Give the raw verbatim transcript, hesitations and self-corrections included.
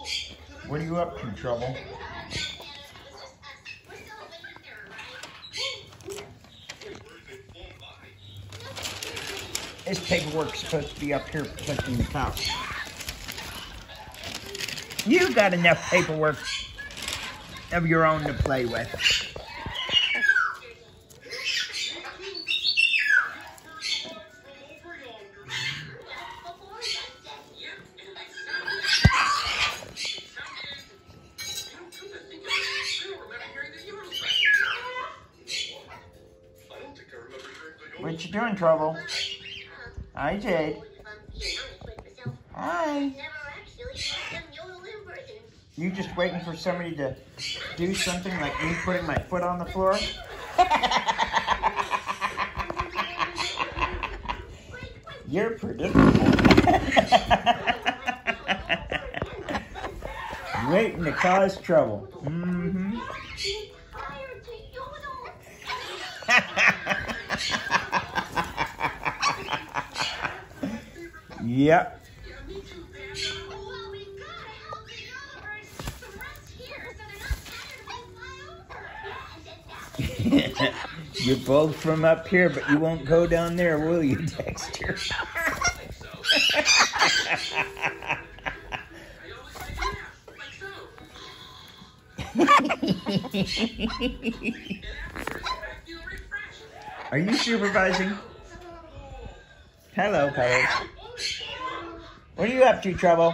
What are you up to, Trouble? This paperwork's supposed to be up here protecting the couch. You got enough paperwork of your own to play with. What you doing, Trouble? Hi, Jade. Hi. You just waiting for somebody to do something like me putting my foot on the floor? You're predictable. Waiting to cause trouble. Mm-hmm. Yep. You're both from up here, but you won't go down there, will you, Dexter? Are you supervising? Hello, Pebbles. What are you up to, Trouble?